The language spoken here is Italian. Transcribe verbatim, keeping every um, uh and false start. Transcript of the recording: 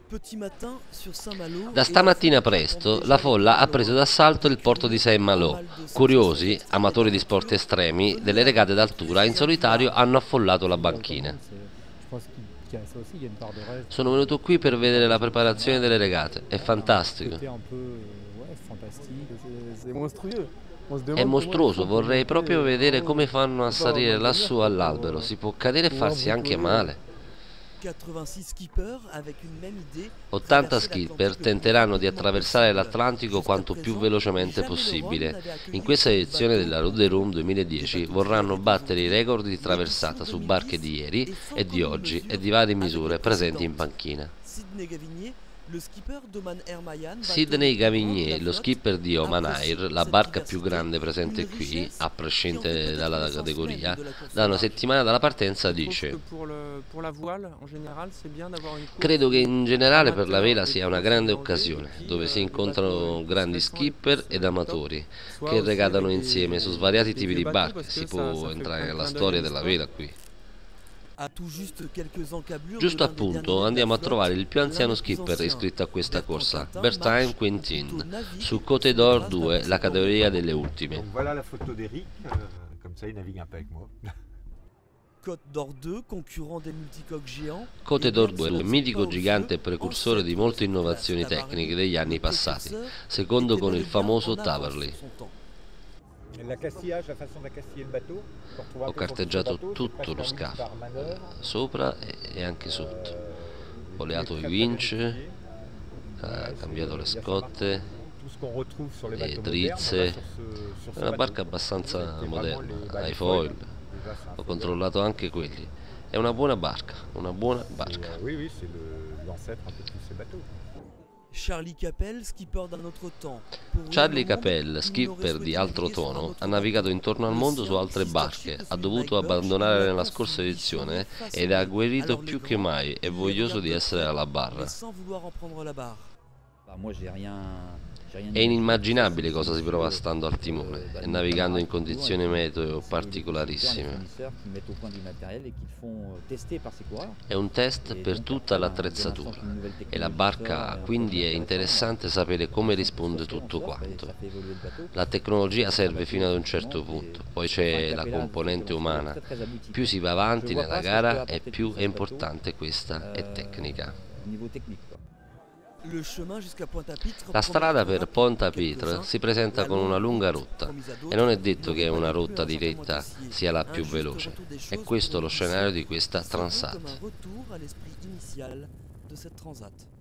Da stamattina presto la folla ha preso d'assalto il porto di Saint-Malo. Curiosi, amatori di sport estremi, delle regate d'altura in solitario hanno affollato la banchina. Sono venuto qui per vedere la preparazione delle regate, è fantastico. È mostruoso, vorrei proprio vedere come fanno a salire lassù all'albero, si può cadere e farsi anche male. ottanta skipper tenteranno di attraversare l'Atlantico quanto più velocemente possibile. In questa edizione della Route des Rhums duemiladieci vorranno battere i record di traversata su barche di ieri e di oggi e di varie misure presenti in panchina. Sidney Gavinier, lo skipper di Oman Air, la barca più grande presente qui, a prescindere dalla categoria, da una settimana dalla partenza dice: credo che in generale per la vela sia una grande occasione, dove si incontrano grandi skipper ed amatori, che regatano insieme su svariati tipi di barche. Si può entrare nella storia della vela qui. Giusto appunto andiamo a trovare il più anziano skipper iscritto a questa corsa, Bertin Quentin, su Côte d'Or due, la categoria delle ultime. Côte d'Or due è il mitico gigante e precursore di molte innovazioni tecniche degli anni passati, secondo con il famoso Taverley. Ho carteggiato tutto lo scafo, sopra e anche sotto. Ho leato i winch, ho cambiato le scotte, le drizze. È una barca abbastanza moderna, ai foil. Ho controllato anche quelli. È una buona barca, una buona barca. Charlie Capel, skipper di altro tono, ha navigato intorno al mondo su altre barche, ha dovuto abbandonare nella scorsa edizione ed è agguerrito più che mai e voglioso di essere alla barra. È inimmaginabile cosa si prova stando al timone e navigando in condizioni meteo particolarissime. È un test per tutta l'attrezzatura e la barca, quindi è interessante sapere come risponde tutto quanto. La tecnologia serve fino ad un certo punto, poi c'è la componente umana. Più si va avanti nella gara e più è importante questa è tecnica. La strada per Pointe-à-Pitre si presenta con una lunga rotta e non è detto che una rotta diretta sia la più veloce. È questo lo scenario di questa Transat.